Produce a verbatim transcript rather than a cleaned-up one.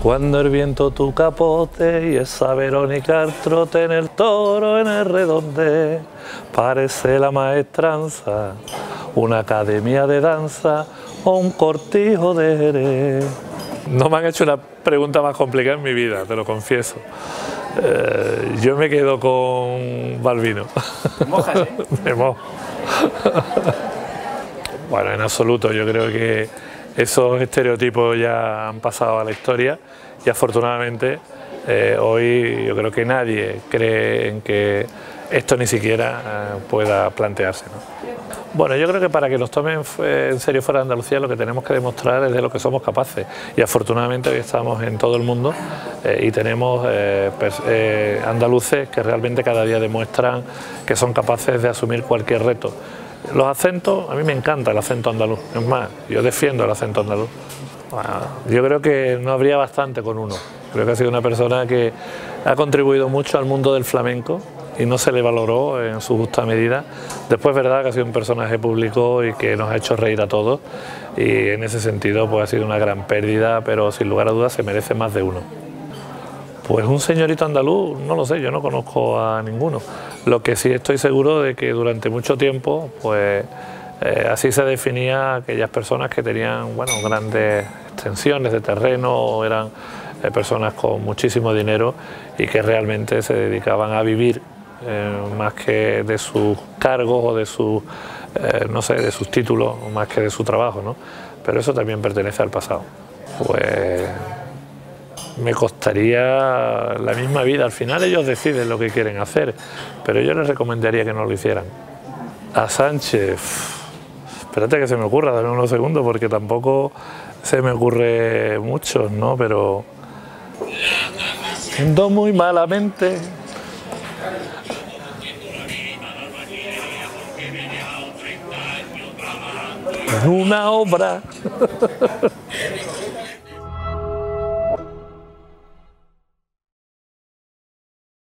Cuando el viento tu capote y esa Verónica al trote en el toro en el redonde, parece la maestranza, una academia de danza o un cortijo de Jerez. No me han hecho una pregunta más complicada en mi vida, te lo confieso. Eh, yo me quedo con Balbino. ¿Te mojas, eh? Me mojo. Bueno, en absoluto, yo creo que esos estereotipos ya han pasado a la historia y afortunadamente eh, hoy yo creo que nadie cree en que esto ni siquiera eh, pueda plantearse, ¿no? Bueno, yo creo que para que nos tomen en serio fuera de Andalucía lo que tenemos que demostrar es de lo que somos capaces y afortunadamente hoy estamos en todo el mundo eh, y tenemos eh, eh, andaluces que realmente cada día demuestran que son capaces de asumir cualquier reto. Los acentos, a mí me encanta el acento andaluz, es más, yo defiendo el acento andaluz. Bueno, yo creo que no habría bastante con uno, creo que ha sido una persona que ha contribuido mucho al mundo del flamenco y no se le valoró en su justa medida. Después es verdad que ha sido un personaje público y que nos ha hecho reír a todos y en ese sentido pues ha sido una gran pérdida, pero sin lugar a dudas se merece más de uno. Pues un señorito andaluz, no lo sé, yo no conozco a ninguno. Lo que sí estoy seguro de que durante mucho tiempo, pues eh, así se definía aquellas personas que tenían, bueno, grandes extensiones de terreno, o eran eh, personas con muchísimo dinero y que realmente se dedicaban a vivir eh, más que de sus cargos o de sus, eh, no sé, de sus títulos, más que de su trabajo, ¿no? Pero eso también pertenece al pasado. Pues me costaría la misma vida. Al final ellos deciden lo que quieren hacer, pero yo les recomendaría que no lo hicieran. A Sánchez, espérate que se me ocurra, dame unos segundos porque tampoco se me ocurre mucho, ¿no? Pero ando muy malamente. En una obra.